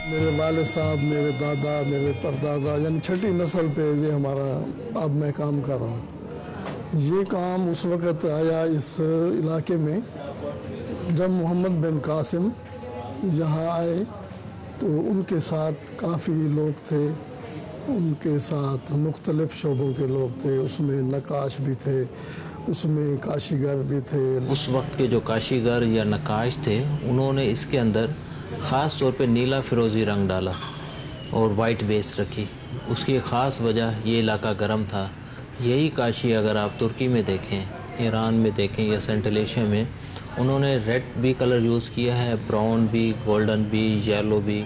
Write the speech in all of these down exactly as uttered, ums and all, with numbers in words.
मेरे वाले साहब, मेरे दादा, मेरे परदादा यानी छठी नस्ल पे ये हमारा अब मैं काम कर रहा हूँ। ये काम उस वक़्त आया इस इलाके में जब मोहम्मद बिन कासिम यहाँ आए, तो उनके साथ काफ़ी लोग थे, उनके साथ मुख्तलिफ़ शोबों के लोग थे, उसमें नक्काश भी थे, उसमें काशीगर भी थे। उस वक्त के जो काशीगर या नक्काश थे, उन्होंने इसके अंदर ख़ास तौर पे नीला फिरोज़ी रंग डाला और वाइट बेस रखी। उसकी एक ख़ास वजह ये इलाका गर्म था। यही काशी अगर आप तुर्की में देखें, ईरान में देखें या सेंट्रल एशिया में, उन्होंने रेड भी कलर यूज़ किया है, ब्राउन भी, गोल्डन भी, येलो भी।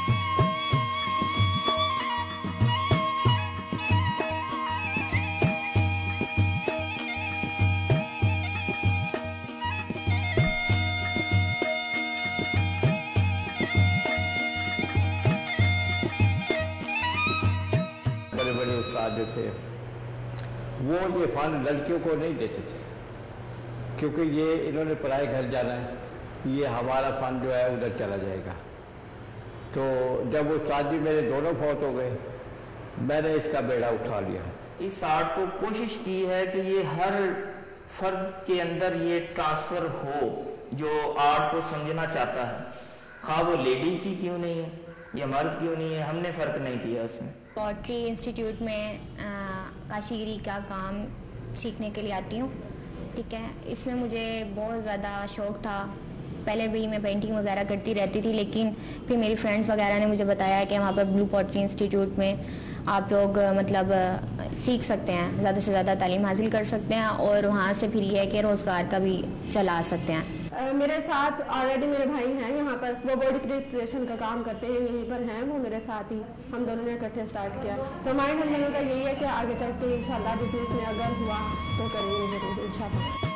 बड़े बड़े उस्ताद जो थे वो ये फ़न लड़कियों को नहीं देते थे, क्योंकि ये इन्होंने पराए घर जाना है, ये हमारा फ़न जो है उधर चला जाएगा। तो जब वो उस्ताद जी मेरे दोनों फौत हो गए, मैंने इसका बेड़ा उठा लिया। इस आर्ट को कोशिश की है कि ये हर फर्द के अंदर ये ट्रांसफ़र हो जो आर्ट को समझना चाहता है, खा वो लेडीज़ ही क्यों नहीं है या मर्द क्यों नहीं है, हमने फ़र्क नहीं किया उसमें। पॉटरी इंस्टीट्यूट में काशीगिरी का काम सीखने के लिए आती हूँ, ठीक है। इसमें मुझे बहुत ज़्यादा शौक़ था। पहले भी मैं पेंटिंग वगैरह करती रहती थी, लेकिन फिर मेरी फ्रेंड्स वगैरह ने मुझे बताया कि वहाँ पर ब्लू पॉटरी इंस्टीट्यूट में आप लोग मतलब सीख सकते हैं, ज़्यादा से ज़्यादा तालीम हासिल कर सकते हैं और वहाँ से फिर ये है कि रोज़गार का भी चला सकते हैं। मेरे साथ ऑलरेडी मेरे भाई हैं यहाँ पर, वो बॉडी प्रिपरेशन का काम करते हैं, यहीं पर हैं वो मेरे साथ ही, हम दोनों ने इकट्ठे स्टार्ट किया। तो माइंड हम दोनों का यही है कि आगे चल के इंशाल्लाह बिजनेस में अगर हुआ तो करेंगे जरूर इंशाल्लाह।